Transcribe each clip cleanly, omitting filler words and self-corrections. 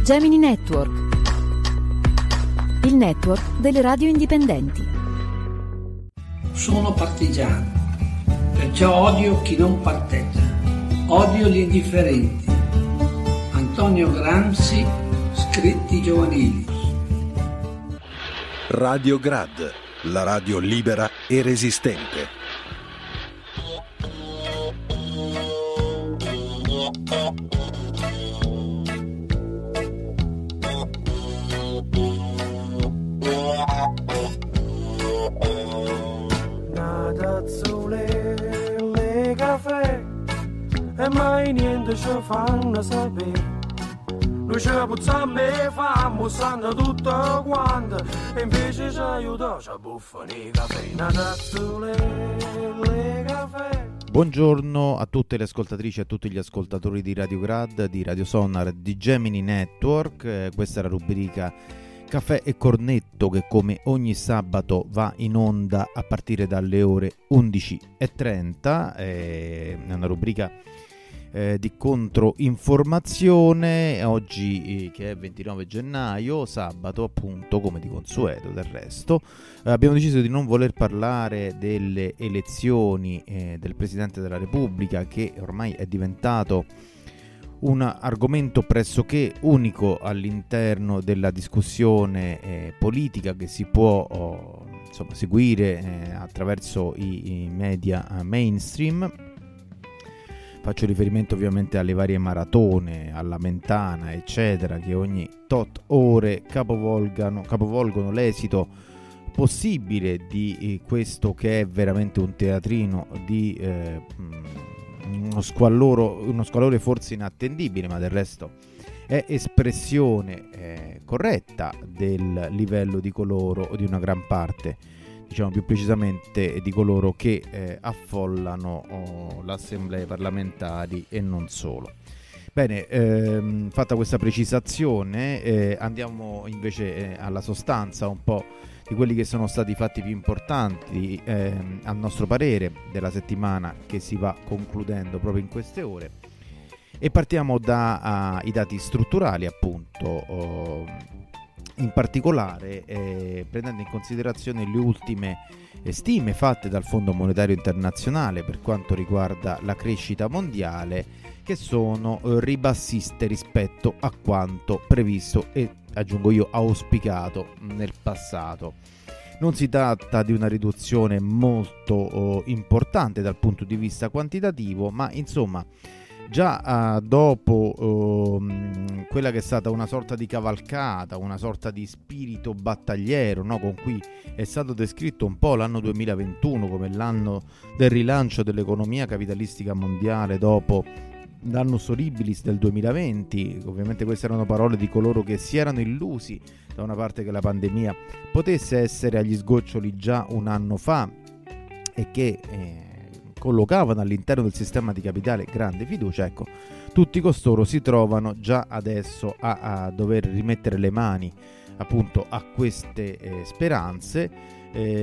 Gemini Network, il network delle radio indipendenti. Sono partigiano, perciò odio chi non parteggia, odio gli indifferenti. Antonio Gramsci, scritti giovanili. Radio Grad, la radio libera e resistente. Nadazzole, caffè, e mai niente ci fanno sapere. Noi ci puzziamo e famo, sanno tutto quanto, e invece ci aiuta, ci buffano i caffè. Nadazzole, caffè. Buongiorno a tutte le ascoltatrici e a tutti gli ascoltatori di Radio Grad, di Radio Sonar, di Gemini Network. Questa è la rubrica Caffè e Cornetto che come ogni sabato va in onda a partire dalle ore 11:30. È una rubrica di controinformazione. Oggi che è 29 gennaio, sabato appunto, come di consueto del resto, abbiamo deciso di non voler parlare delle elezioni del Presidente della Repubblica, che ormai è diventato un argomento pressoché unico all'interno della discussione politica che si può seguire attraverso i media mainstream. Faccio riferimento ovviamente alle varie maratone, alla Mentana, eccetera, che ogni tot ore capovolgono l'esito possibile di questo che è veramente un teatrino di uno squallore forse inattendibile, ma del resto è espressione corretta del livello di coloro, o di una gran parte, diciamo più precisamente di coloro che affollano l'assemblea parlamentari e non solo. Bene, fatta questa precisazione, andiamo invece alla sostanza un po' di quelli che sono stati i fatti più importanti a nostro parere della settimana che si va concludendo proprio in queste ore, e partiamo dai dati strutturali, appunto, in particolare prendendo in considerazione le ultime stime fatte dal Fondo Monetario Internazionale per quanto riguarda la crescita mondiale, che sono ribassiste rispetto a quanto previsto e, aggiungo io, auspicato nel passato. Non si tratta di una riduzione molto importante dal punto di vista quantitativo, ma insomma già dopo quella che è stata una sorta di cavalcata, una sorta di spirito battagliero, no, con cui è stato descritto un po' l'anno 2021 come l'anno del rilancio dell'economia capitalistica mondiale dopo l'annus horribilis del 2020. Ovviamente queste erano parole di coloro che si erano illusi da una parte che la pandemia potesse essere agli sgoccioli già un anno fa e che collocavano all'interno del sistema di capitale grande fiducia. Ecco, tutti costoro si trovano già adesso a dover rimettere le mani appunto a queste speranze,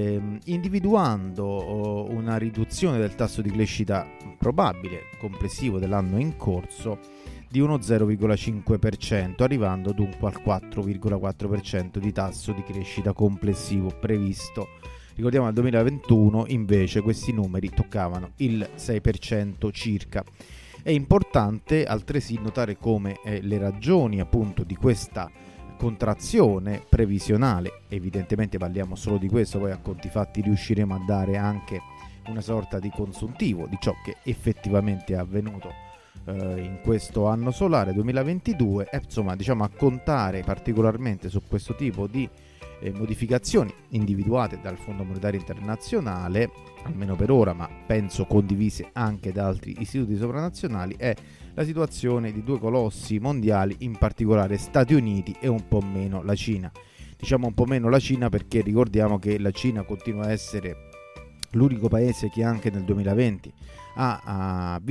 individuando una riduzione del tasso di crescita probabile complessivo dell'anno in corso di uno 0,5%, arrivando dunque al 4,4% di tasso di crescita complessivo previsto. Ricordiamo nel 2021 invece questi numeri toccavano il 6% circa. È importante altresì notare come le ragioni appunto di questa contrazione previsionale, evidentemente parliamo solo di questo, poi a conti fatti riusciremo a dare anche una sorta di consuntivo di ciò che effettivamente è avvenuto in questo anno solare 2022, insomma diciamo a contare particolarmente su questo tipo di modificazioni individuate dal Fondo Monetario Internazionale, almeno per ora, ma penso condivise anche da altri istituti sovranazionali, è la situazione di due colossi mondiali, in particolare Stati Uniti e un po' meno la Cina. Diciamo un po' meno la Cina perché ricordiamo che la Cina continua a essere l'unico paese che anche nel 2020 ha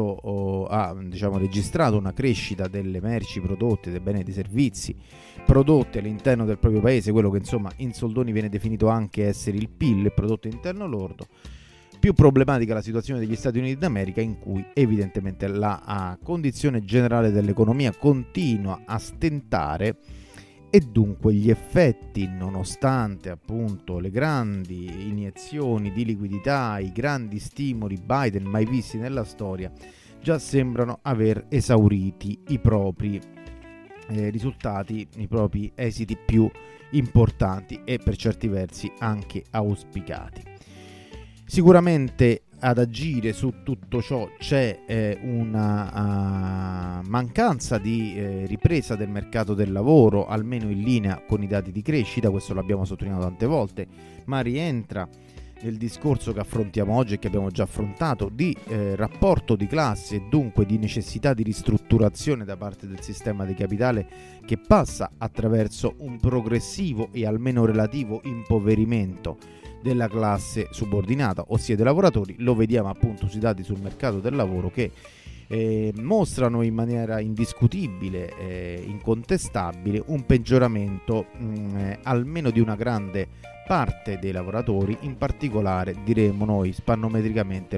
registrato una crescita delle merci prodotte, dei beni e dei servizi prodotti all'interno del proprio paese, quello che insomma in soldoni viene definito anche essere il PIL, il prodotto interno lordo. più problematica la situazione degli Stati Uniti d'America, in cui evidentemente la condizione generale dell'economia continua a stentare e dunque gli effetti, nonostante appunto le grandi iniezioni di liquidità, i grandi stimoli Biden mai visti nella storia, già sembrano aver esauriti i propri risultati, i propri esiti più importanti e per certi versi anche auspicati. Sicuramente ad agire su tutto ciò c'è una mancanza di ripresa del mercato del lavoro, almeno in linea con i dati di crescita. Questo l'abbiamo sottolineato tante volte, ma rientra nel discorso che affrontiamo oggi e che abbiamo già affrontato di rapporto di classe e dunque di necessità di ristrutturazione da parte del sistema di capitale, che passa attraverso un progressivo e almeno relativo impoverimento della classe subordinata, ossia dei lavoratori. Lo vediamo appunto sui dati sul mercato del lavoro, che mostrano in maniera indiscutibile, incontestabile, un peggioramento almeno di una grande parte dei lavoratori, in particolare diremo noi spannometricamente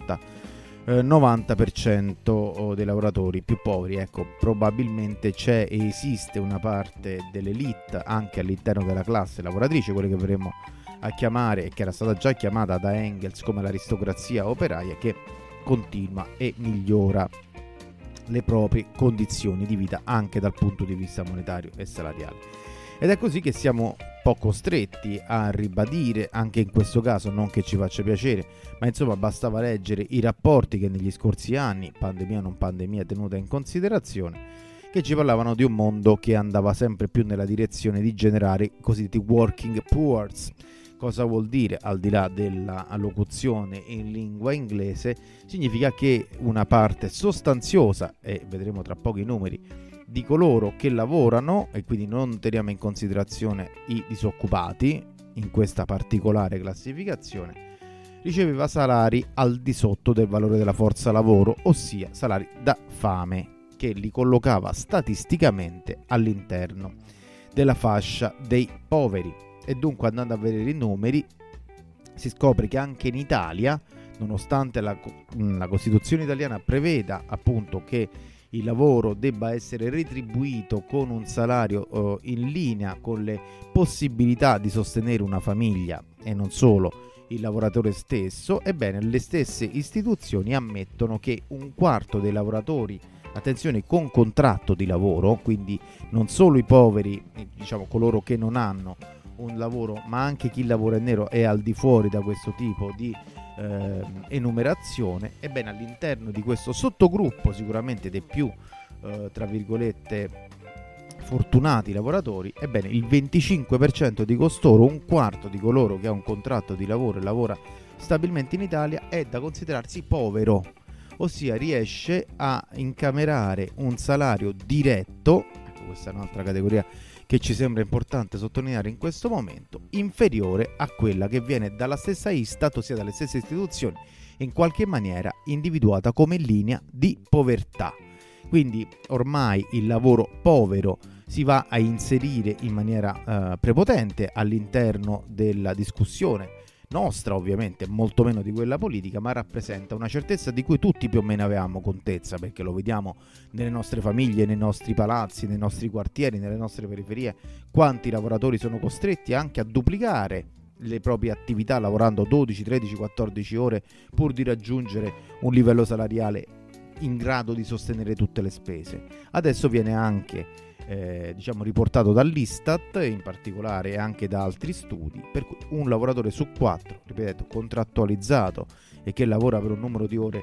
l'80-90% dei lavoratori più poveri. Ecco, probabilmente c'è e esiste una parte dell'elite anche all'interno della classe lavoratrice, quelle che vedremo a chiamare, e che era stata già chiamata da Engels come l'aristocrazia operaia, che continua e migliora le proprie condizioni di vita anche dal punto di vista monetario e salariale. Ed è così che siamo un po' costretti a ribadire, anche in questo caso, non che ci faccia piacere, ma insomma bastava leggere i rapporti che negli scorsi anni, pandemia o non pandemia tenuta in considerazione, che ci parlavano di un mondo che andava sempre più nella direzione di generare i cosiddetti working poors. Cosa vuol dire, al di là della locuzione in lingua inglese? Significa che una parte sostanziosa, e vedremo tra poco i numeri, di coloro che lavorano, e quindi non teniamo in considerazione i disoccupati in questa particolare classificazione, riceveva salari al di sotto del valore della forza lavoro, ossia salari da fame, che li collocava statisticamente all'interno della fascia dei poveri. E dunque, andando a vedere i numeri, si scopre che anche in Italia, nonostante la Costituzione italiana preveda appunto che il lavoro debba essere retribuito con un salario in linea con le possibilità di sostenere una famiglia e non solo il lavoratore stesso, ebbene le stesse istituzioni ammettono che un quarto dei lavoratori, attenzione, con contratto di lavoro, quindi non solo i poveri, diciamo coloro che non hanno un lavoro, ma anche chi lavora in nero è al di fuori da questo tipo di enumerazione, ebbene all'interno di questo sottogruppo sicuramente dei più tra virgolette fortunati lavoratori, ebbene il 25% di costoro, un quarto di coloro che ha un contratto di lavoro e lavora stabilmente in Italia, è da considerarsi povero, ossia riesce a incamerare un salario diretto, ecco, questa è un'altra categoria che ci sembra importante sottolineare in questo momento, inferiore a quella che viene dalla stessa Istat, ossia dalle stesse istituzioni, in qualche maniera individuata come linea di povertà. Quindi ormai il lavoro povero si va a inserire in maniera prepotente all'interno della discussione nostra, ovviamente molto meno di quella politica, ma rappresenta una certezza di cui tutti più o meno avevamo contezza, perché lo vediamo nelle nostre famiglie, nei nostri palazzi, nei nostri quartieri, nelle nostre periferie, quanti lavoratori sono costretti anche a duplicare le proprie attività lavorando 12, 13, 14 ore pur di raggiungere un livello salariale in grado di sostenere tutte le spese. Adesso viene anche riportato dall'Istat, in particolare anche da altri studi, per cui un lavoratore su 4, ripeto, contrattualizzato e che lavora per un numero di ore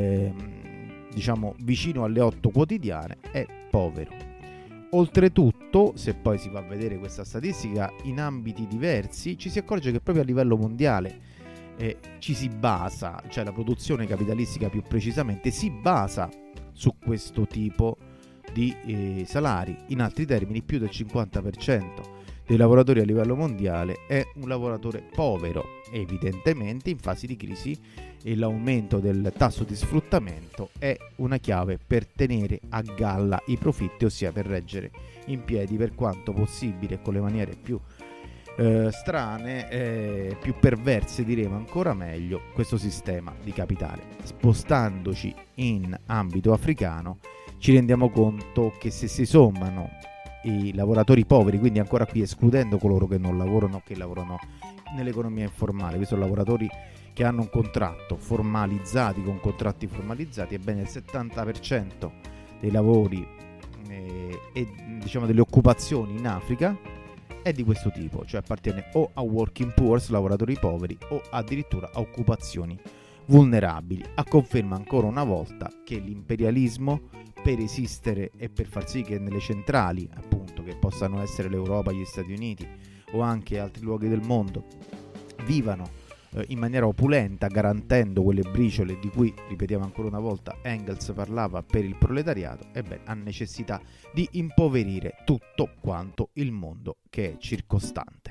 vicino alle 8 quotidiane è povero. Oltretutto, se poi si va a vedere questa statistica in ambiti diversi, ci si accorge che proprio a livello mondiale ci si basa, cioè la produzione capitalistica più precisamente si basa su questo tipo di salari. In altri termini, più del 50% dei lavoratori a livello mondiale è un lavoratore povero. Evidentemente in fasi di crisi l'aumento del tasso di sfruttamento è una chiave per tenere a galla i profitti, ossia per reggere in piedi per quanto possibile con le maniere più strane, più perverse diremo ancora meglio, questo sistema di capitale. Spostandoci in ambito africano ci rendiamo conto che se si sommano i lavoratori poveri, quindi ancora qui escludendo coloro che non lavorano, che lavorano nell'economia informale, questi sono lavoratori che hanno un contratto formalizzati, con contratti formalizzati, ebbene il 70% dei lavori e diciamo delle occupazioni in Africa è di questo tipo, cioè appartiene o a working poor, lavoratori poveri, o addirittura a occupazioni vulnerabili, a conferma ancora una volta che l'imperialismo, per esistere e per far sì che nelle centrali, appunto, che possano essere l'Europa, gli Stati Uniti o anche altri luoghi del mondo, vivano in maniera opulenta, garantendo quelle briciole di cui, ripetiamo ancora una volta, Engels parlava per il proletariato, ebbene ha necessità di impoverire tutto quanto il mondo che è circostante.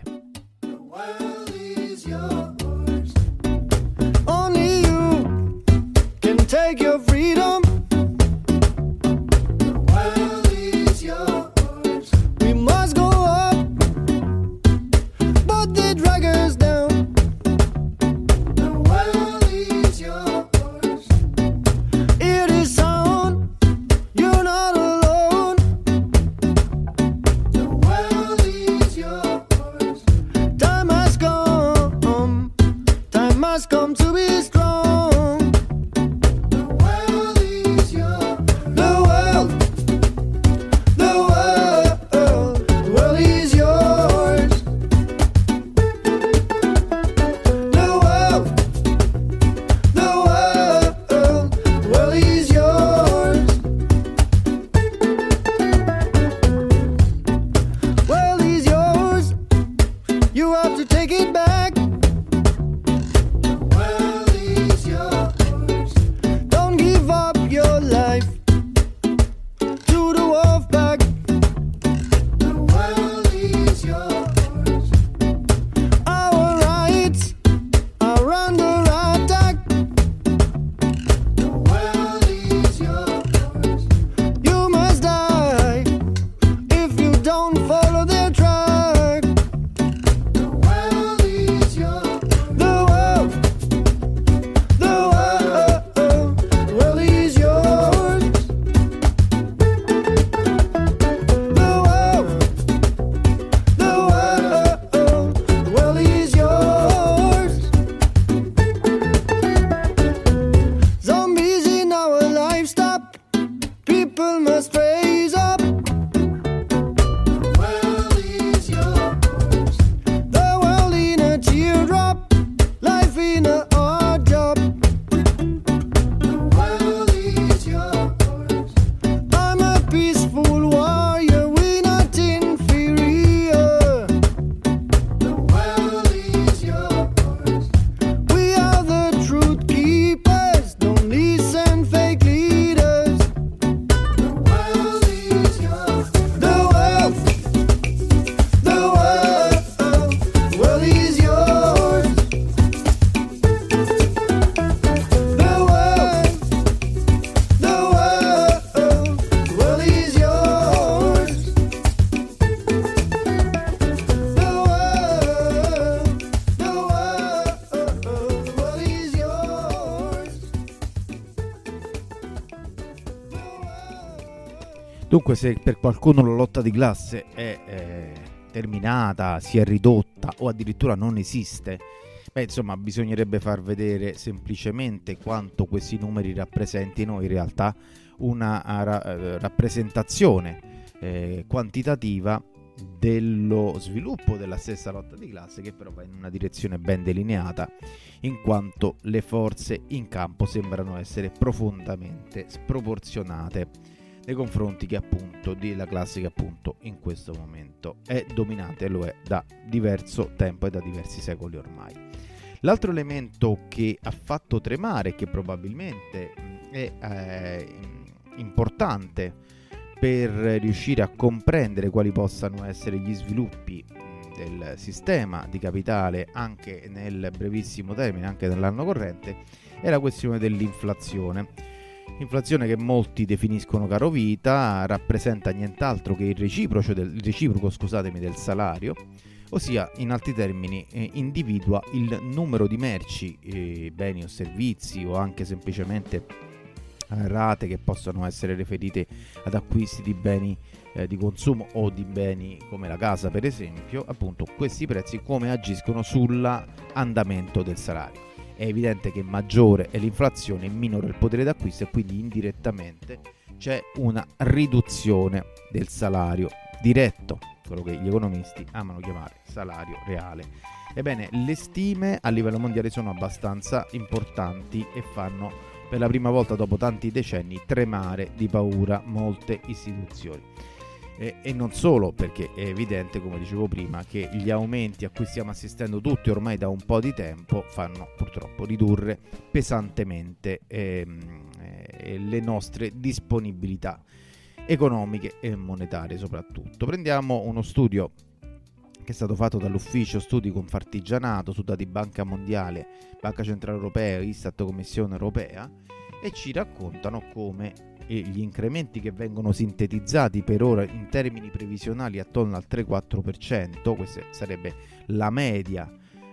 Only you can take your freedom. The world is yours. We must go up, but they drag us down. The world is yours. It is sound, you're not alone. The world is yours. Time has come, time has come to be strong. The world is yours. The world is yours. The world is yours. World is yours. You have to take it back. World is yours. Don't give up your life to the wolf pack. The world is yours. Our rights are under attack. The world is yours. You must die if you don't follow their track. The world is yours. The world is yours. The world is yours. Zombies in our life, stop. People must raise up. The world is yours. The world in a teardrop, life in a hard job. The world is yours. I'm a peaceful warrior, we're not inferior. The world is yours. We are the truth keepers, don't listen fake leaders. The world is yours. The world is yours. The world is yours. World is yours. Dunque, se per qualcuno la lotta di classe è terminata, si è ridotta o addirittura non esiste, insomma, bisognerebbe far vedere semplicemente quanto questi numeri rappresentino in realtà una rappresentazione quantitativa dello sviluppo della stessa lotta di classe, che però va in una direzione ben delineata, in quanto le forze in campo sembrano essere profondamente sproporzionate nei confronti che appunto della classe che appunto in questo momento è dominante e lo è da diverso tempo e da diversi secoli ormai. L'altro elemento che ha fatto tremare, che probabilmente è importante per riuscire a comprendere quali possano essere gli sviluppi del sistema di capitale anche nel brevissimo termine, anche nell'anno corrente, è la questione dell'inflazione. Inflazione che molti definiscono carovita, rappresenta nient'altro che il reciproco del salario, ossia in altri termini individua il numero di merci, beni o servizi o anche semplicemente rate che possono essere riferite ad acquisti di beni di consumo o di beni come la casa per esempio, appunto questi prezzi come agiscono sull'andamento del salario. È evidente che maggiore è l'inflazione, minore il potere d'acquisto e quindi indirettamente c'è una riduzione del salario diretto, quello che gli economisti amano chiamare salario reale. Ebbene, le stime a livello mondiale sono abbastanza importanti e fanno per la prima volta dopo tanti decenni tremare di paura molte istituzioni. E non solo, perché è evidente, come dicevo prima, che gli aumenti a cui stiamo assistendo tutti ormai da un po' di tempo fanno purtroppo ridurre pesantemente le nostre disponibilità economiche e monetarie soprattutto. Prendiamo uno studio che è stato fatto dall'ufficio studi Confartigianato su dati Banca Mondiale, Banca Centrale Europea, Istat, Commissione Europea, e ci raccontano come gli incrementi che vengono sintetizzati per ora in termini previsionali attorno al 3-4%, questa sarebbe la media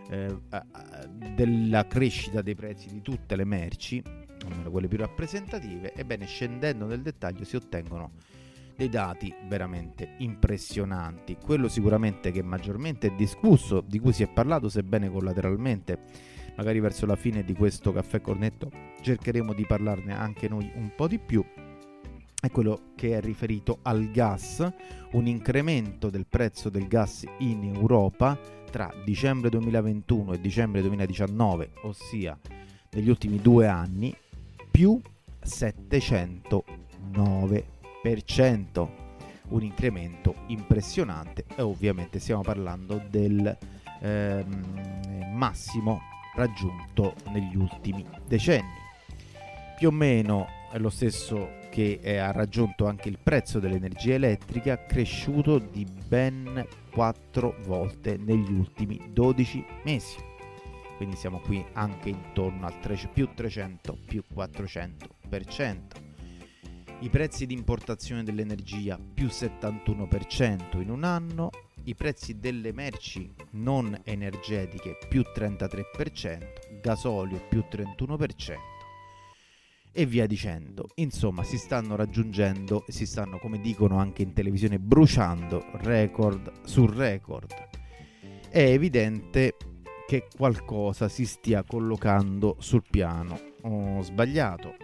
della crescita dei prezzi di tutte le merci, almeno quelle più rappresentative. Ebbene, scendendo nel dettaglio si ottengono dei dati veramente impressionanti. Quello sicuramente che maggiormente è discusso, di cui si è parlato sebbene collateralmente, magari verso la fine di questo caffè cornetto cercheremo di parlarne anche noi un po' di più, è quello che è riferito al gas. Un incremento del prezzo del gas in Europa tra dicembre 2021 e dicembre 2019, ossia negli ultimi 2 anni, più 709%, un incremento impressionante, e ovviamente stiamo parlando del massimo raggiunto negli ultimi decenni. Più o meno è lo stesso che ha raggiunto anche il prezzo dell'energia elettrica, cresciuto di ben 4 volte negli ultimi 12 mesi. Quindi siamo qui anche intorno al più 300, più 400%. I prezzi di importazione dell'energia più 71% in un anno, i prezzi delle merci non energetiche più 33%, gasolio più 31% e via dicendo. Insomma, si stanno raggiungendo e si stanno, come dicono anche in televisione, bruciando record su record. È evidente che qualcosa si stia collocando sul piano sbagliato.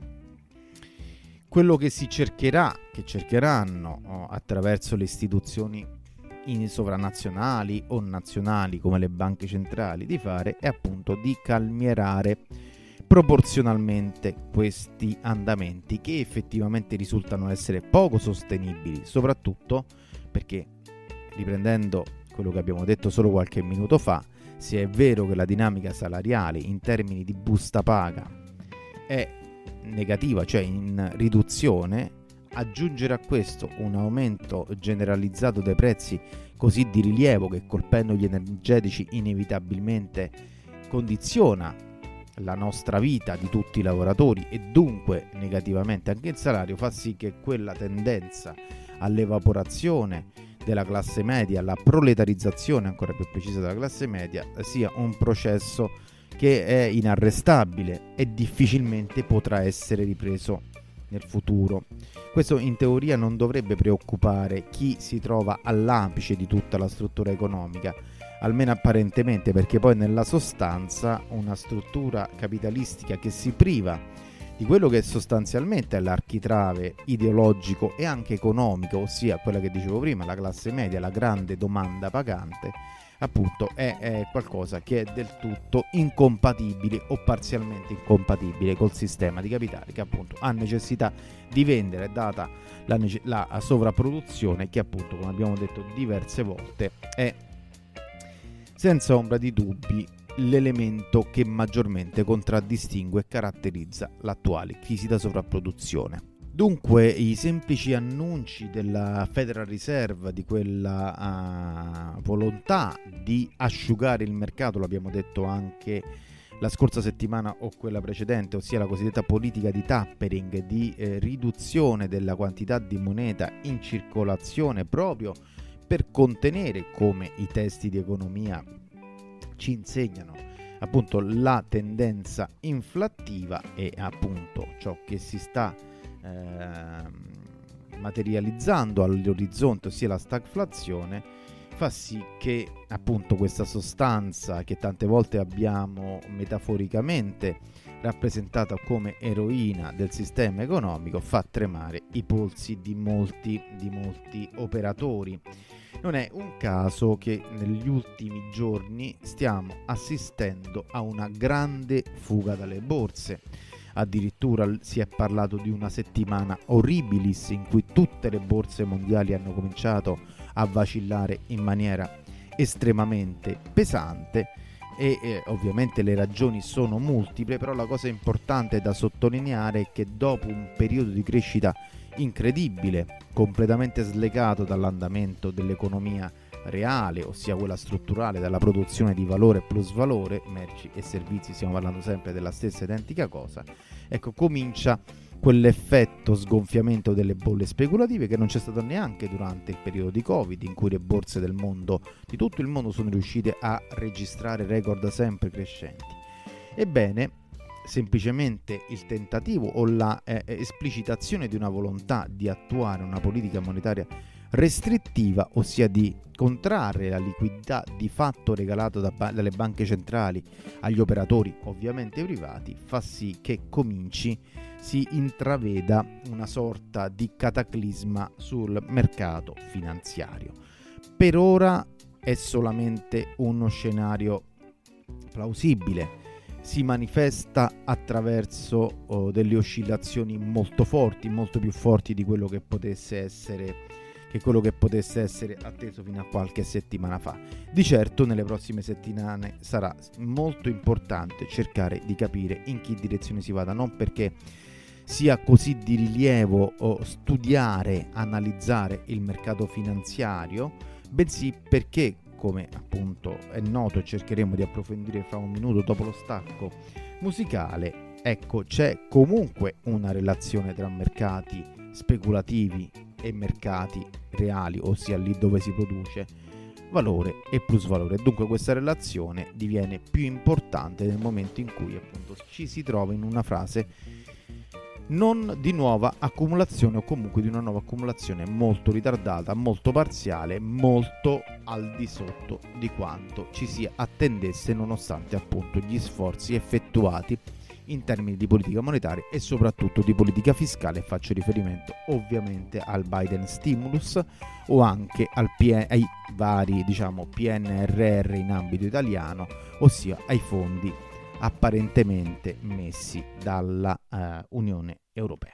Quello che si cercherà, che cercheranno attraverso le istituzioni sovranazionali o nazionali come le banche centrali di fare, è appunto di calmierare proporzionalmente questi andamenti che effettivamente risultano essere poco sostenibili, soprattutto perché, riprendendo quello che abbiamo detto solo qualche minuto fa, se è vero che la dinamica salariale in termini di busta paga è negativa, cioè in riduzione, aggiungere a questo un aumento generalizzato dei prezzi così di rilievo che, colpendo gli energetici, inevitabilmente condiziona la nostra vita di tutti i lavoratori e dunque negativamente anche il salario, fa sì che quella tendenza all'evaporazione della classe media, alla proletarizzazione ancora più precisa della classe media, sia un processo che è inarrestabile e difficilmente potrà essere ripreso nel futuro. Questo in teoria non dovrebbe preoccupare chi si trova all'apice di tutta la struttura economica, almeno apparentemente, perché poi nella sostanza una struttura capitalistica che si priva di quello che sostanzialmente è l'architrave ideologico e anche economico, ossia quella che dicevo prima, la classe media, la grande domanda pagante, appunto è qualcosa che è del tutto incompatibile o parzialmente incompatibile col sistema di capitale, che appunto ha necessità di vendere, data la sovrapproduzione, che appunto, come abbiamo detto diverse volte, è senza ombra di dubbi l'elemento che maggiormente contraddistingue e caratterizza l'attuale crisi da sovrapproduzione. Dunque, i semplici annunci della Federal Reserve di quella volontà di asciugare il mercato, l'abbiamo detto anche la scorsa settimana o quella precedente, ossia la cosiddetta politica di tapering, di riduzione della quantità di moneta in circolazione proprio per contenere, come i testi di economia ci insegnano, appunto la tendenza inflattiva e appunto ciò che si sta materializzando all'orizzonte, ossia la stagflazione, fa sì che appunto questa sostanza che tante volte abbiamo metaforicamente rappresentata come eroina del sistema economico fa tremare i polsi di molti operatori. Non è un caso che negli ultimi giorni stiamo assistendo a una grande fuga dalle borse. Addirittura si è parlato di una settimana horribilis in cui tutte le borse mondiali hanno cominciato a vacillare in maniera estremamente pesante e ovviamente le ragioni sono multiple, però la cosa importante da sottolineare è che dopo un periodo di crescita incredibile, completamente slegato dall'andamento dell'economia reale, ossia quella strutturale, dalla produzione di valore e plusvalore, merci e servizi, stiamo parlando sempre della stessa identica cosa, ecco, comincia quell'effetto sgonfiamento delle bolle speculative che non c'è stato neanche durante il periodo di Covid, in cui le borse del mondo, di tutto il mondo, sono riuscite a registrare record sempre crescenti. Ebbene, semplicemente il tentativo o la esplicitazione di una volontà di attuare una politica monetaria restrittiva, ossia di contrarre la liquidità di fatto regalata dalle banche centrali agli operatori ovviamente privati, fa sì che si intraveda una sorta di cataclisma sul mercato finanziario. Per ora è solamente uno scenario plausibile, si manifesta attraverso delle oscillazioni molto forti, molto più forti di quello che potesse essere atteso fino a qualche settimana fa. Di certo nelle prossime settimane sarà molto importante cercare di capire in che direzione si vada, non perché sia così di rilievo studiare, analizzare il mercato finanziario, bensì perché, come appunto è noto e cercheremo di approfondire fra un minuto dopo lo stacco musicale, ecco, c'è comunque una relazione tra mercati speculativi e mercati reali, ossia lì dove si produce valore e plusvalore. Dunque questa relazione diviene più importante nel momento in cui appunto ci si trova in una fase non di nuova accumulazione, o comunque di una nuova accumulazione molto ritardata, molto parziale, molto al di sotto di quanto ci si attendesse, nonostante appunto gli sforzi effettuati in termini di politica monetaria e soprattutto di politica fiscale. Faccio riferimento ovviamente al Biden stimulus o anche ai vari PNRR in ambito italiano, ossia ai fondi apparentemente messi dalla Unione Europea.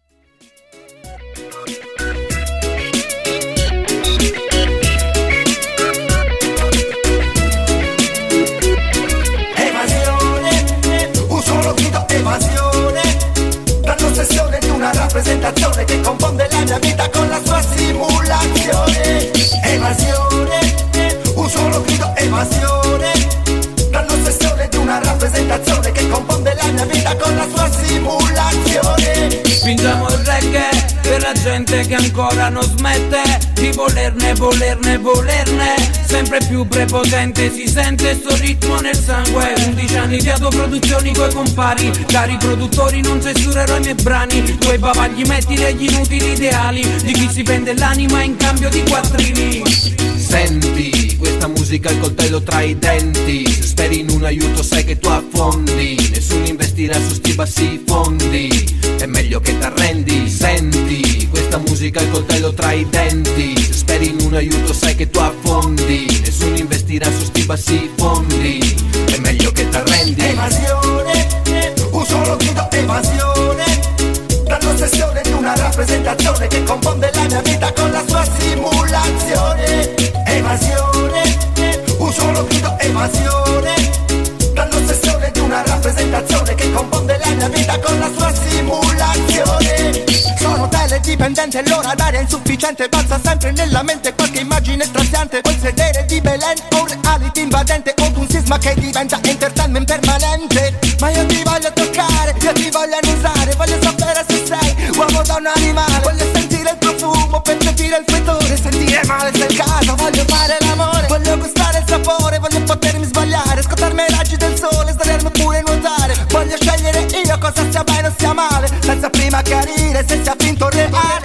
Solo grido evasione, la ossessione di una rappresentazione che confonde la mia vita con la sua simulazione. Evasione, un solo grido evasione, la ossessione di una rappresentazione che confonde la mia vita con la sua simulazione. Spingiamo il reggae per la gente che ancora non smette di volerne, sempre più prepotente si sente sto ritmo nel sangue. 11 anni di autoproduzioni coi compari, cari produttori non censurerò i miei brani, tuoi bavagli metti negli inutili ideali di chi si vende l'anima in cambio di quattrini. Senti questa musica, il coltello tra i denti, se speri in un aiuto sai che tu affondi, nessuno investirà su sti bassi fondi, è meglio che t'arrendi. Senti questa musica, il coltello tra i denti, se speri in un aiuto sai che tu affondi, nessuno investirà su sti bassi fondi, è meglio che t'arrendi. Evasione, un solo grido evasione, dall'ossessione di una rappresentazione che confonde la mia vita con la sua simulazione. Evasione, un solo grido evasione, dall'ossessione di una rappresentazione che confonde la mia vita con la sua simulazione. Sono teledipendente e l'ora d'aria insufficiente, balza sempre nella mente qualche immagine straziante. Vuoi sedere di Belen o un reality invadente o un sisma che diventa entertainment permanente. Ma io ti voglio toccare, io ti voglio annusare, voglio sapere se sei uomo da un animale. Voglio sentire il profumo per capire il futuro, sentire male se il caso stia bene o stia male, senza prima chiarire se sia finto o reale.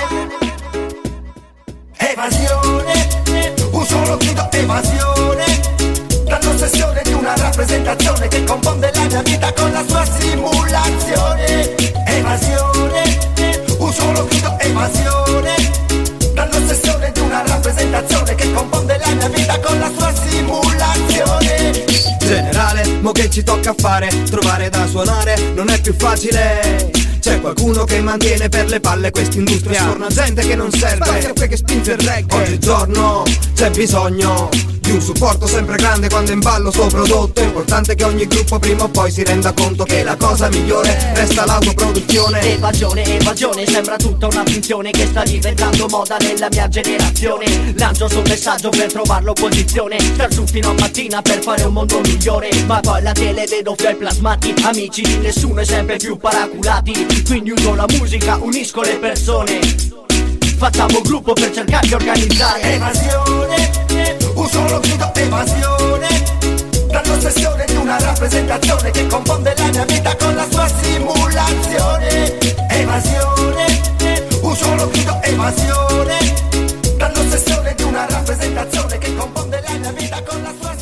Evasione, un solo grido evasione, dall'ossessione di una rappresentazione che confonde la mia vita con la sua simulazione. Evasione, un solo grido evasione, dall'ossessione di una rappresentazione che confonde la mia vita con la sua simulazione. Generale, mo che ci tocca fare? Trovare da suonare non è più facile. C'è qualcuno che mantiene per le palle quest'industria, torna gente che non serve, ma sempre che spinge il reggae. Oggigiorno c'è bisogno di un supporto sempre grande quando è in ballo sto prodotto. È importante che ogni gruppo prima o poi si renda conto che la cosa migliore resta l'autoproduzione. Evasione, evasione, sembra tutta una finzione che sta diventando moda nella mia generazione. Lancio sul messaggio per trovare l'opposizione, star su fino a mattina per fare un mondo migliore. Ma poi la tele vedo fioi plasmati, amici di nessuno e sempre più paraculati. Quindi uso la musica, unisco le persone, facciamo gruppo per cercare di organizzare. Evasione, un solo grido evasione, dall'ossessione di una rappresentazione che confonde la mia vita con la sua simulazione. Evasione, un solo grido evasione, dall'ossessione di una rappresentazione che confonde la mia vita con la sua simulazione.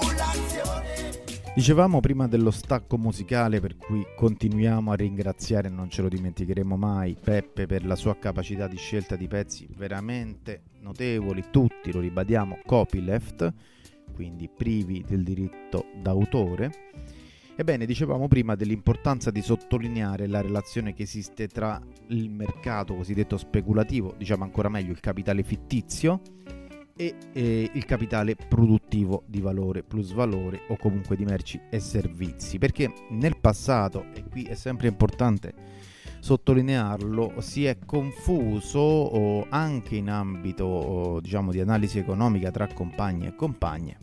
Dicevamo prima dello stacco musicale, per cui continuiamo a ringraziare, non ce lo dimenticheremo mai, Peppe per la sua capacità di scelta di pezzi veramente notevoli, tutti, lo ribadiamo, copyleft, quindi privi del diritto d'autore. Ebbene, dicevamo prima dell'importanza di sottolineare la relazione che esiste tra il mercato cosiddetto speculativo, diciamo ancora meglio il capitale fittizio, e il capitale produttivo di valore, plusvalore o comunque di merci e servizi, perché nel passato, e qui è sempre importante sottolinearlo, si è confuso anche in ambito diciamo di analisi economica tra compagni e compagne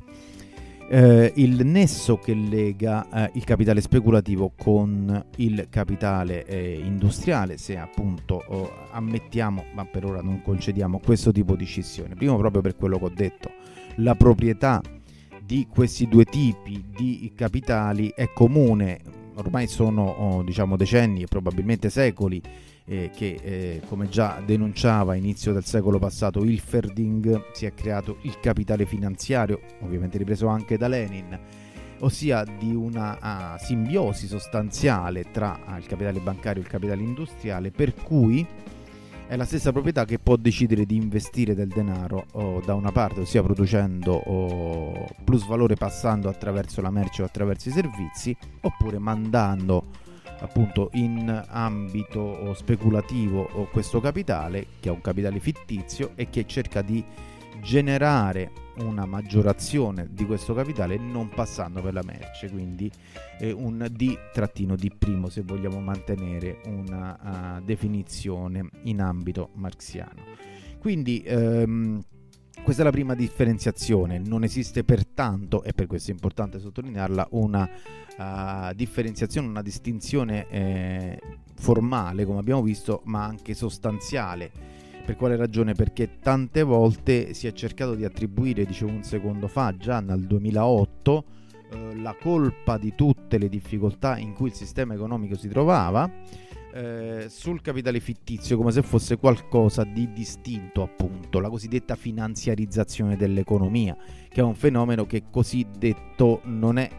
il nesso che lega il capitale speculativo con il capitale industriale, se appunto ammettiamo, ma per ora non concediamo questo tipo di scissione. Primo, proprio per quello che ho detto, la proprietà di questi due tipi di capitali è comune, ormai sono diciamo decenni e probabilmente secoli che come già denunciava a inizio del secolo passato Hilferding, si è creato il capitale finanziario, ovviamente ripreso anche da Lenin, ossia di una simbiosi sostanziale tra il capitale bancario e il capitale industriale, per cui è la stessa proprietà che può decidere di investire del denaro da una parte, ossia producendo plus valore passando attraverso la merce o attraverso i servizi, oppure mandando appunto in ambito speculativo questo capitale, che è un capitale fittizio e che cerca di generare una maggiorazione di questo capitale non passando per la merce, quindi un D-D', se vogliamo mantenere una definizione in ambito marxiano. Quindi questa è la prima differenziazione. Non esiste pertanto, e per questo è importante sottolinearla, una differenziazione, una distinzione formale, come abbiamo visto, ma anche sostanziale. Per quale ragione? Perché tante volte si è cercato di attribuire, dicevo un secondo fa, già nel 2008, la colpa di tutte le difficoltà in cui il sistema economico si trovava sul capitale fittizio, come se fosse qualcosa di distinto, appunto la cosiddetta finanziarizzazione dell'economia, che è un fenomeno che cosiddetto non è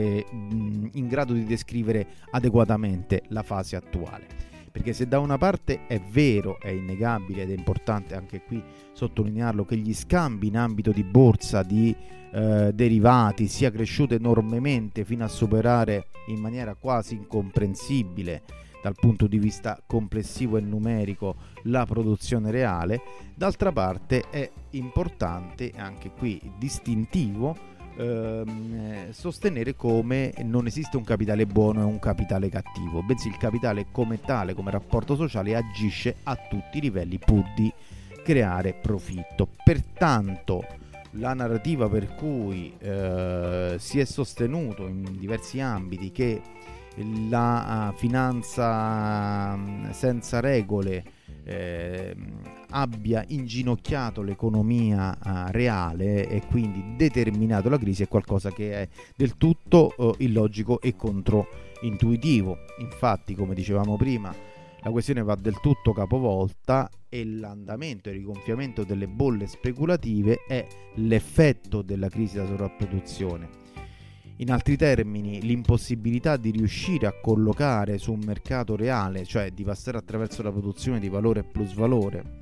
in grado di descrivere adeguatamente la fase attuale. Perché se da una parte è vero, è innegabile ed è importante anche qui sottolinearlo, che gli scambi in ambito di borsa di derivati sia cresciuto enormemente fino a superare in maniera quasi incomprensibile dal punto di vista complessivo e numerico la produzione reale, d'altra parte è importante, anche qui distintivo, sostenere come non esiste un capitale buono e un capitale cattivo, bensì il capitale come tale, come rapporto sociale, agisce a tutti i livelli pur di creare profitto. Pertanto la narrativa per cui si è sostenuto in diversi ambiti che la finanza senza regole abbia inginocchiato l'economia reale e quindi determinato la crisi è qualcosa che è del tutto illogico e controintuitivo. Infatti, come dicevamo prima, la questione va del tutto capovolta e l'andamento e il rigonfiamento delle bolle speculative è l'effetto della crisi da sovrapproduzione. In altri termini, l'impossibilità di riuscire a collocare su un mercato reale, cioè di passare attraverso la produzione di valore e plusvalore,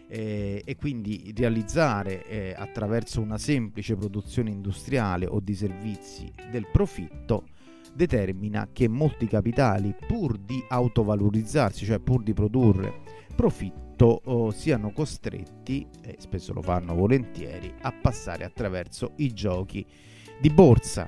e quindi realizzare attraverso una semplice produzione industriale o di servizi del profitto, determina che molti capitali, pur di autovalorizzarsi, cioè pur di produrre profitto, siano costretti, e spesso lo fanno volentieri, a passare attraverso i giochi di borsa.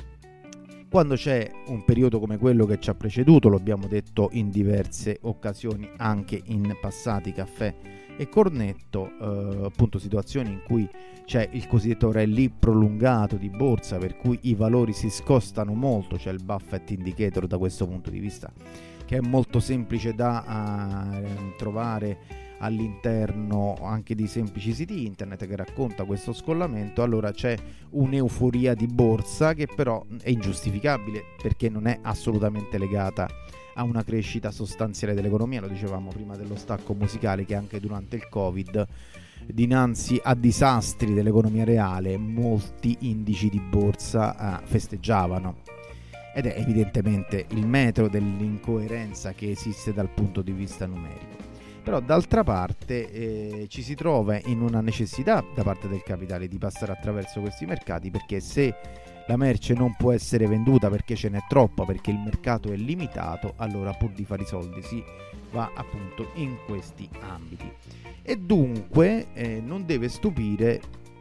Quando c'è un periodo come quello che ci ha preceduto, lo abbiamo detto in diverse occasioni anche in passati caffè e cornetto, appunto situazioni in cui c'è il cosiddetto rally prolungato di borsa, per cui i valori si scostano molto, c'è il Buffett Indicator da questo punto di vista, che è molto semplice da trovare all'interno anche di semplici siti internet, che racconta questo scollamento. Allora c'è un'euforia di borsa che però è ingiustificabile, perché non è assolutamente legata a una crescita sostanziale dell'economia. Lo dicevamo prima dello stacco musicale, che anche durante il Covid, dinanzi a disastri dell'economia reale, molti indici di borsa festeggiavano. Ed è evidentemente il metro dell'incoerenza che esiste dal punto di vista numerico. Però d'altra parte ci si trova in una necessità da parte del capitale di passare attraverso questi mercati, perché se la merce non può essere venduta perché ce n'è troppa, perché il mercato è limitato, allora pur di fare i soldi si va appunto in questi ambiti. E dunque non deve stupire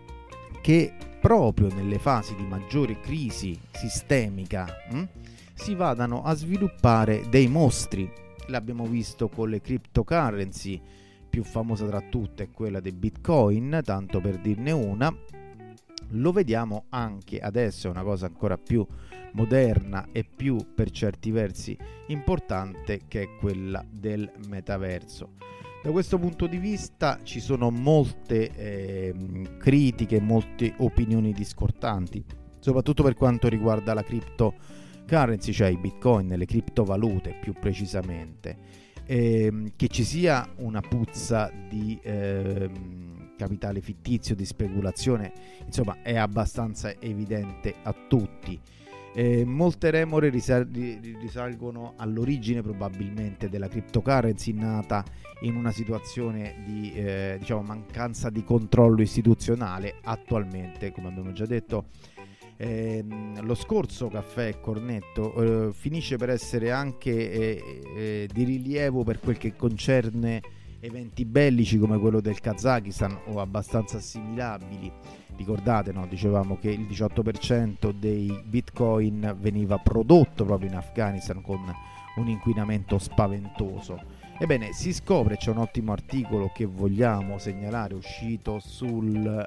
che proprio nelle fasi di maggiore crisi sistemica si vadano a sviluppare dei mostri. L'abbiamo visto con le cryptocurrency, più famosa tra tutte è quella dei Bitcoin, tanto per dirne una. Lo vediamo anche adesso, è una cosa ancora più moderna e più per certi versi importante, che è quella del metaverso. Da questo punto di vista ci sono molte critiche, molte opinioni discordanti, soprattutto per quanto riguarda la cryptocurrency, cioè i bitcoin, le criptovalute più precisamente. Che ci sia una puzza di capitale fittizio, di speculazione, insomma è abbastanza evidente a tutti. Molte remore risalgono all'origine probabilmente della cryptocurrency, nata in una situazione di mancanza di controllo istituzionale. Attualmente, come abbiamo già detto, lo scorso caffè e cornetto finisce per essere anche di rilievo per quel che concerne eventi bellici come quello del Kazakistan o abbastanza assimilabili. Ricordate, no? Dicevamo che il 18% dei bitcoin veniva prodotto proprio in Afghanistan con un inquinamento spaventoso. Ebbene, si scopre, c'è un ottimo articolo che vogliamo segnalare uscito sul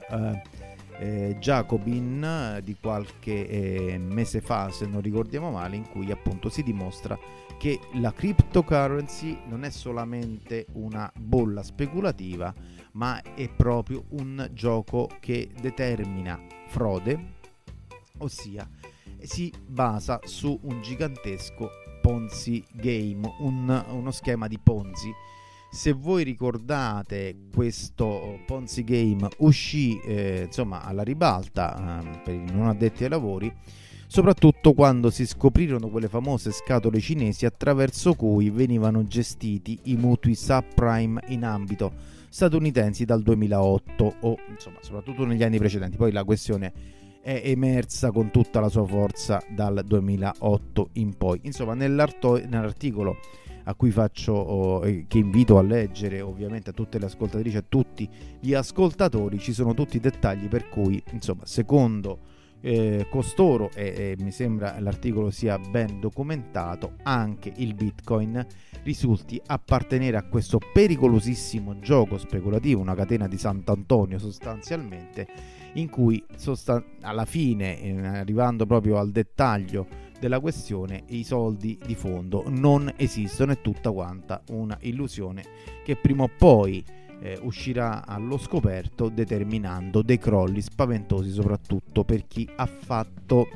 Jacobin di qualche mese fa, se non ricordiamo male, in cui appunto si dimostra che la cryptocurrency non è solamente una bolla speculativa, ma è proprio un gioco che determina frode, ossia si basa su un gigantesco Ponzi game, uno schema di Ponzi. Se voi ricordate, questo Ponzi game uscì alla ribalta per i non addetti ai lavori, soprattutto quando si scoprirono quelle famose scatole cinesi attraverso cui venivano gestiti i mutui subprime in ambito statunitensi dal 2008 o soprattutto negli anni precedenti. Poi la questione è emersa con tutta la sua forza dal 2008 in poi. Insomma, nell'articolo a cui che invito a leggere ovviamente a tutte le ascoltatrici e a tutti gli ascoltatori, ci sono tutti i dettagli per cui, secondo costoro, e mi sembra l'articolo sia ben documentato, anche il Bitcoin risulti appartenere a questo pericolosissimo gioco speculativo, una catena di Sant'Antonio sostanzialmente, in cui alla fine, arrivando proprio al dettaglio della questione, i soldi di fondo non esistono, è tutta quanta una illusione che prima o poi uscirà allo scoperto, determinando dei crolli spaventosi soprattutto per chi ha fatto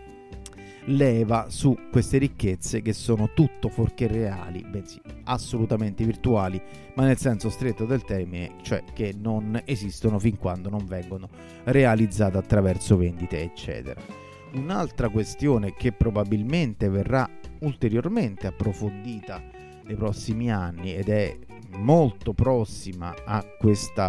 leva su queste ricchezze che sono tutto fuorché reali, bensì assolutamente virtuali, ma nel senso stretto del termine, cioè che non esistono fin quando non vengono realizzate attraverso vendite eccetera. Un'altra questione che probabilmente verrà ulteriormente approfondita nei prossimi anni ed è molto prossima a questa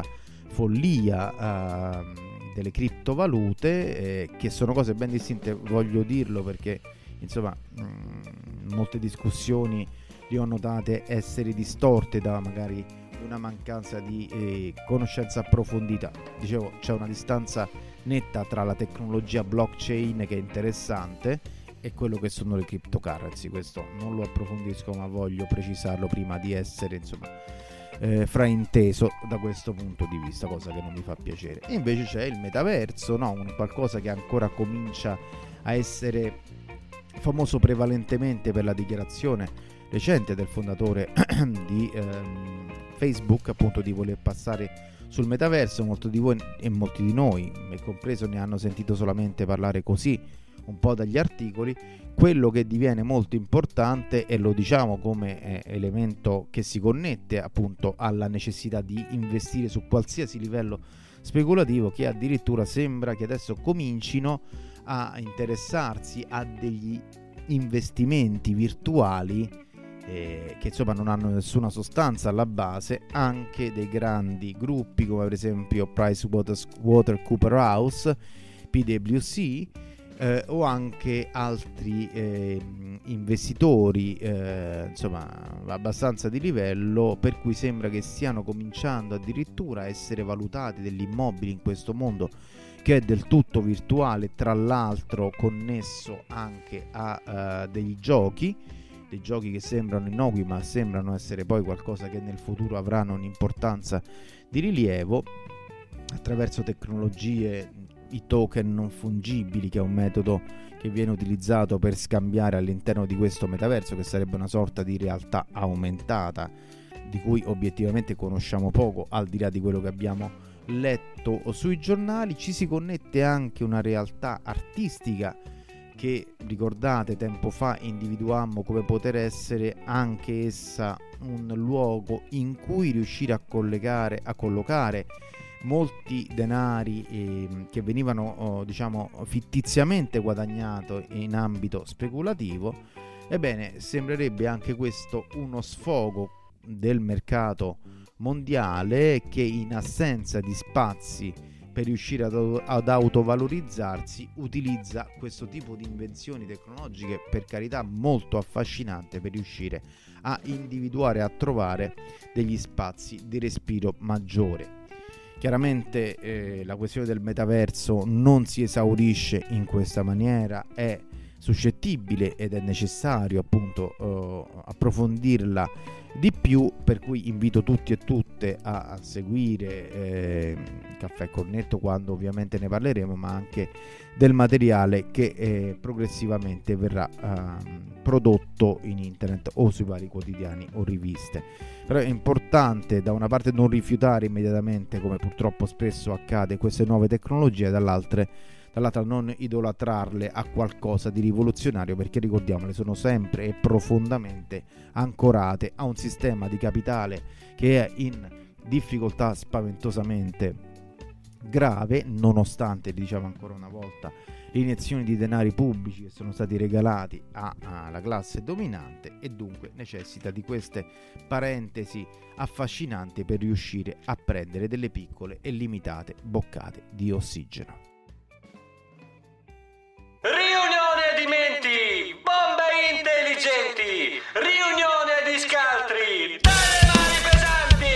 follia delle criptovalute, che sono cose ben distinte, voglio dirlo perché insomma molte discussioni li ho notate essere distorte da magari una mancanza di conoscenza approfondita. Dicevo, c'è una distanza netta tra la tecnologia blockchain, che è interessante, e quello che sono le cryptocurrency. Questo non lo approfondisco, ma voglio precisarlo prima di essere insomma frainteso da questo punto di vista, cosa che non mi fa piacere. E invece c'è il metaverso, no? Qualcosa che ancora comincia a essere famoso prevalentemente per la dichiarazione recente del fondatore di Facebook, appunto, di voler passare sul metaverso. Molti di voi e molti di noi, me compreso, ne hanno sentito solamente parlare così un po' dagli articoli. Quello che diviene molto importante, e lo diciamo come elemento che si connette appunto alla necessità di investire su qualsiasi livello speculativo, che addirittura sembra che adesso comincino a interessarsi a degli investimenti virtuali che insomma non hanno nessuna sostanza alla base, anche dei grandi gruppi come per esempio PricewaterhouseCoopers, PwC, o anche altri investitori insomma abbastanza di livello, per cui sembra che stiano cominciando addirittura a essere valutati degli immobili in questo mondo che è del tutto virtuale, tra l'altro connesso anche a dei giochi che sembrano innocui ma sembrano essere poi qualcosa che nel futuro avranno un'importanza di rilievo attraverso tecnologie, i token non fungibili, che è un metodo che viene utilizzato per scambiare all'interno di questo metaverso, che sarebbe una sorta di realtà aumentata di cui obiettivamente conosciamo poco, al di là di quello che abbiamo letto sui giornali. Ci si connette anche una realtà artistica che, ricordate, tempo fa individuammo come poter essere anche essa un luogo in cui riuscire a collocare molti denari che venivano diciamo fittiziamente guadagnato in ambito speculativo. Ebbene, sembrerebbe anche questo uno sfogo del mercato mondiale, che in assenza di spazi per riuscire ad autovalorizzarsi utilizza questo tipo di invenzioni tecnologiche, per carità molto affascinante, per riuscire a individuare, a trovare degli spazi di respiro maggiore. Chiaramente la questione del metaverso non si esaurisce in questa maniera, è suscettibile ed è necessario appunto approfondirla di più, per cui invito tutti e tutte a seguire Caffè Cornetto quando ovviamente ne parleremo, ma anche del materiale che progressivamente verrà prodotto in internet o sui vari quotidiani o riviste. Però è importante da una parte non rifiutare immediatamente, come purtroppo spesso accade, queste nuove tecnologie, dall'altra non idolatrarle a qualcosa di rivoluzionario, perché ricordiamole, sono sempre e profondamente ancorate a un sistema di capitale che è in difficoltà spaventosamente grave, nonostante, diciamo ancora una volta, le iniezioni di denari pubblici che sono stati regalati alla classe dominante, e dunque necessita di queste parentesi affascinanti per riuscire a prendere delle piccole e limitate boccate di ossigeno. Riunione di menti, bombe intelligenti, riunione di scaltri, dalle mani pesanti.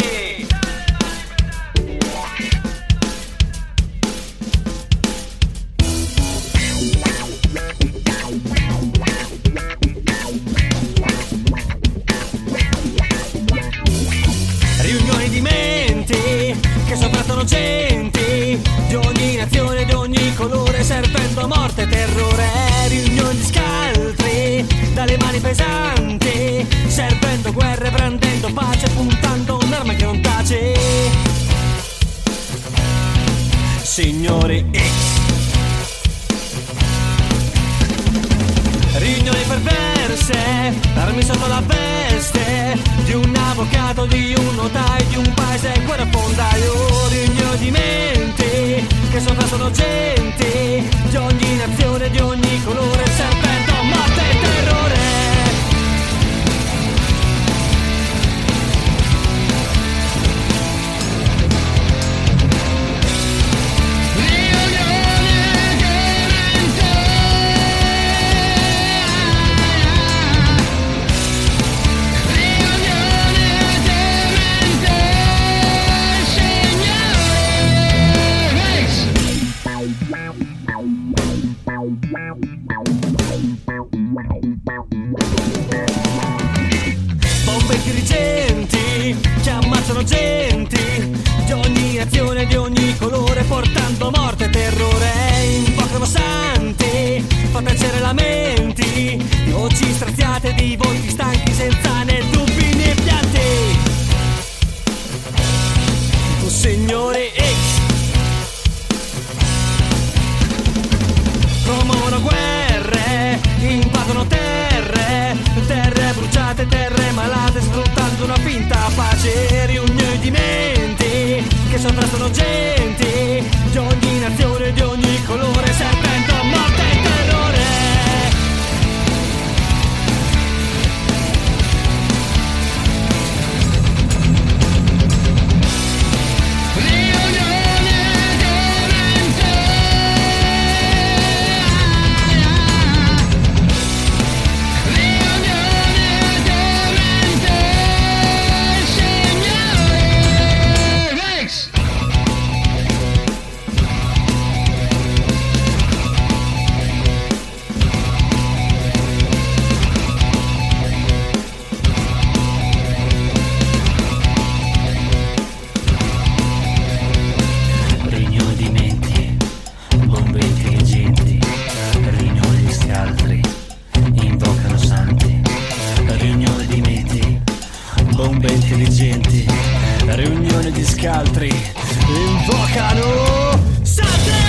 Riunioni di menti che sopravvivono gente di ogni nazione, di ogni colore, serpendo morte, terrore, riunioni di scaltri, dalle mani pesanti, servendo guerre, prendendo pace, puntando un'arma che non tace. Signori X. Riunioni perverse, armi sotto la veste di un avvocato, di un notaio, di un paese guerrafondaio. Riunioni di menti che sono genti di ogni nazione, di ogni colore, serpendo morte e terrore. Bombe dirigenti che ammazzano genti di ogni nazione, di ogni colore, portando morte e terrore. Invocano santi, fa piacere lamenti di voci straziate, di volti stanchi senza né dubbi né pianti. Tu signore X. Promuovono guerre, invadono terre, terre bruciate, terre malate, sfruttando una finta pace. Riunioni di menti che sovrastano genti di ogni nazione, di ogni colore, serpendo morte e terrore. Bombe intelligenti, riunione di scaltri, invocano Sante!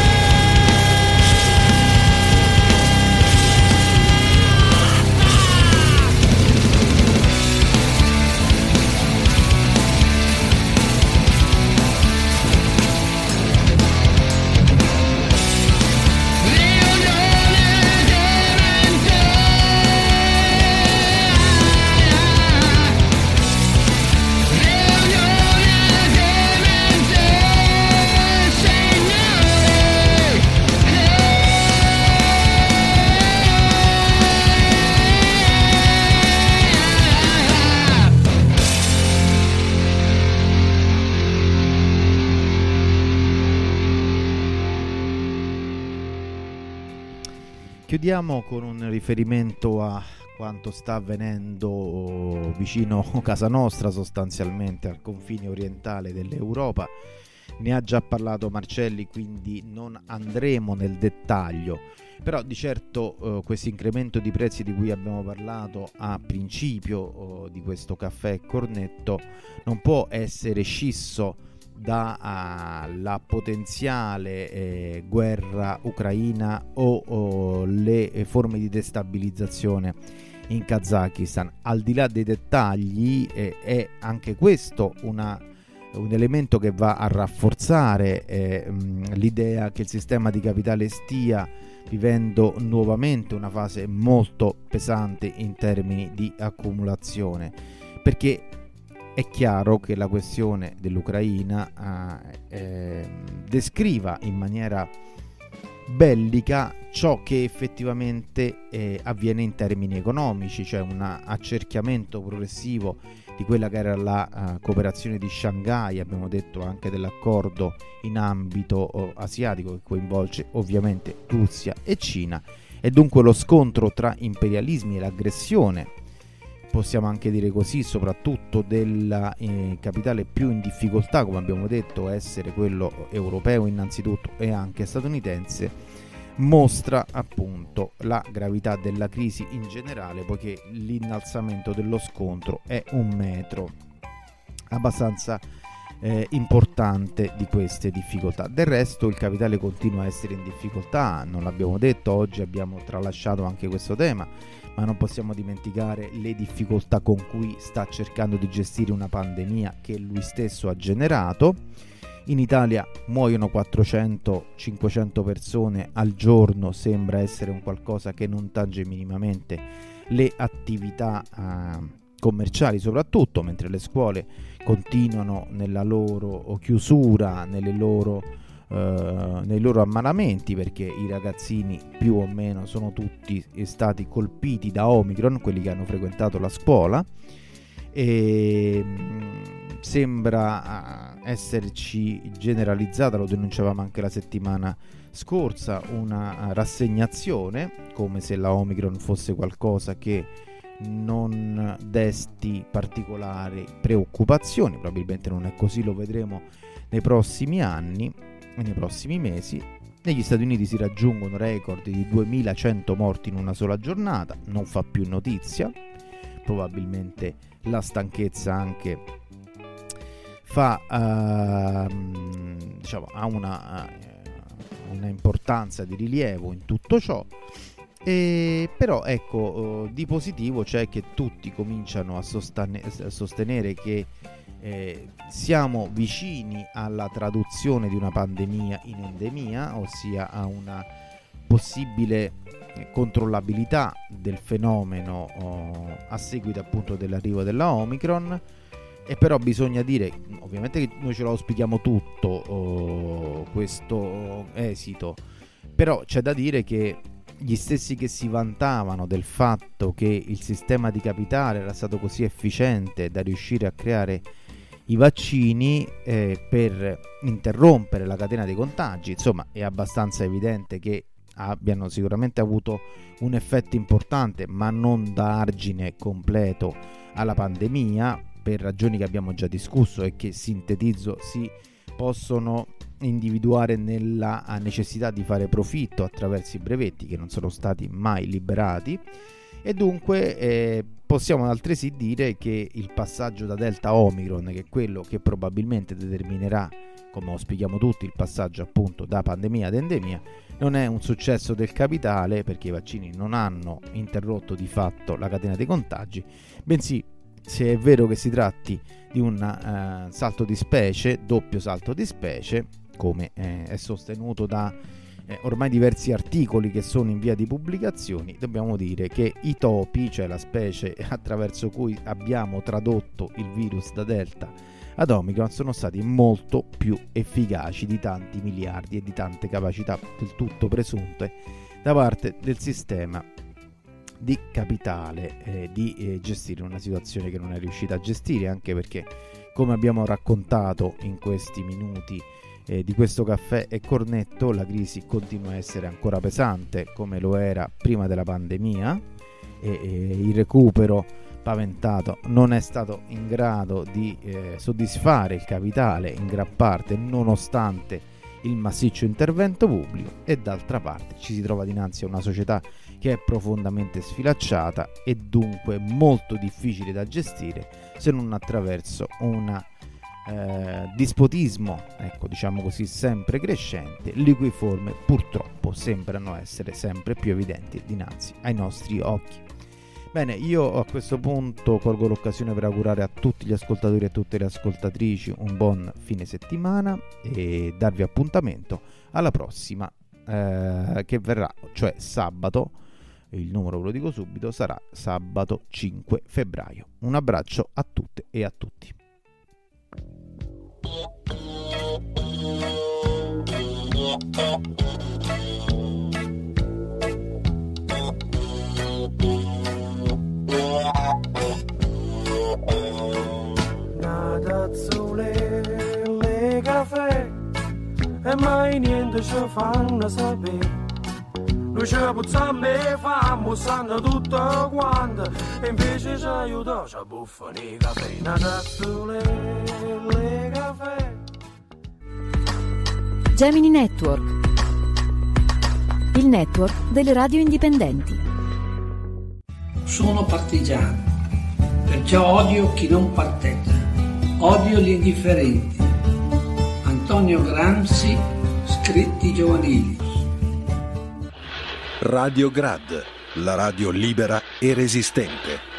Chiudiamo con un riferimento a quanto sta avvenendo vicino casa nostra, sostanzialmente al confine orientale dell'Europa. Ne ha già parlato Marcelli, quindi non andremo nel dettaglio, però di certo questo incremento di prezzi di cui abbiamo parlato a principio di questo caffè cornetto non può essere scisso dalla potenziale guerra ucraina o le forme di destabilizzazione in Kazakistan. Al di là dei dettagli è anche questo un elemento che va a rafforzare l'idea che il sistema di capitale stia vivendo nuovamente una fase molto pesante in termini di accumulazione, perché è chiaro che la questione dell'Ucraina descriva in maniera bellica ciò che effettivamente avviene in termini economici, cioè un accerchiamento progressivo di quella che era la cooperazione di Shanghai, abbiamo detto anche dell'accordo in ambito asiatico che coinvolge ovviamente Russia e Cina, e dunque lo scontro tra imperialismi e l'aggressione, possiamo anche dire così, soprattutto del capitale più in difficoltà, come abbiamo detto, essere quello europeo innanzitutto e anche statunitense, mostra appunto la gravità della crisi in generale, poiché l'innalzamento dello scontro è un metro abbastanza importante di queste difficoltà. Del resto il capitale continua a essere in difficoltà, non l'abbiamo detto, oggi abbiamo tralasciato anche questo tema, ma non possiamo dimenticare le difficoltà con cui sta cercando di gestire una pandemia che lui stesso ha generato. In Italia muoiono 400-500 persone al giorno, sembra essere un qualcosa che non tange minimamente le attività commerciali soprattutto, mentre le scuole continuano nella loro chiusura, nei loro ammalamenti, perché i ragazzini più o meno sono tutti stati colpiti da Omicron, quelli che hanno frequentato la scuola, e sembra esserci generalizzata, lo denunciavamo anche la settimana scorsa, una rassegnazione, come se la Omicron fosse qualcosa che non desti particolari preoccupazioni. Probabilmente non è così, lo vedremo nei prossimi anni e nei prossimi mesi. Negli Stati Uniti si raggiungono record di 2100 morti in una sola giornata, non fa più notizia, probabilmente la stanchezza anche ha una importanza di rilievo in tutto ciò. Però ecco, di positivo c'è che tutti cominciano a sostenere che siamo vicini alla traduzione di una pandemia in endemia, ossia a una possibile controllabilità del fenomeno a seguito appunto dell'arrivo della Omicron. E però bisogna dire, ovviamente, che noi ce lo auspichiamo tutto questo esito, però c'è da dire che gli stessi che si vantavano del fatto che il sistema di capitale era stato così efficiente da riuscire a creare i vaccini per interrompere la catena dei contagi, insomma è abbastanza evidente che abbiano sicuramente avuto un effetto importante, ma non da argine completo alla pandemia, per ragioni che abbiamo già discusso e che sintetizzo si possono individuare nella necessità di fare profitto attraverso i brevetti che non sono stati mai liberati. E dunque possiamo altresì dire che il passaggio da Delta a Omicron, che è quello che probabilmente determinerà, come auspichiamo tutti, il passaggio appunto da pandemia ad endemia, non è un successo del capitale, perché i vaccini non hanno interrotto di fatto la catena dei contagi, bensì, se è vero che si tratti di un salto di specie, doppio salto di specie, come è sostenuto da ormai diversi articoli che sono in via di pubblicazioni, dobbiamo dire che i topi, cioè la specie attraverso cui abbiamo tradotto il virus da Delta ad Omicron, sono stati molto più efficaci di tanti miliardi e di tante capacità del tutto presunte da parte del sistema di capitale di gestire una situazione che non è riuscita a gestire, anche perché, come abbiamo raccontato in questi minuti di questo caffè e cornetto, la crisi continua a essere ancora pesante come lo era prima della pandemia, e il recupero paventato non è stato in grado di soddisfare il capitale in gran parte, nonostante il massiccio intervento pubblico, e d'altra parte ci si trova dinanzi a una società che è profondamente sfilacciata e dunque molto difficile da gestire, se non attraverso un dispotismo, ecco, diciamo così, sempre crescente, le cui forme purtroppo sembrano essere sempre più evidenti dinanzi ai nostri occhi. Bene, io a questo punto colgo l'occasione per augurare a tutti gli ascoltatori e a tutte le ascoltatrici un buon fine settimana e darvi appuntamento alla prossima che verrà, cioè sabato. Il numero ve lo dico subito, sarà sabato 5 febbraio. Un abbraccio a tutte e a tutti. Nadazzole, le caffè e mai niente ci fanno sapere. Noi ci puzziamo e famo, sanno tutto quanto, e invece ci aiuta, ci buffano i caffè. Nadazzole, le caffè. Gemini Network. il network delle radio indipendenti. Sono partigiano, perciò odio chi non parteggia, odio gli indifferenti. Antonio Gramsci, Scritti giovanili. Radio Grad, la radio libera e resistente.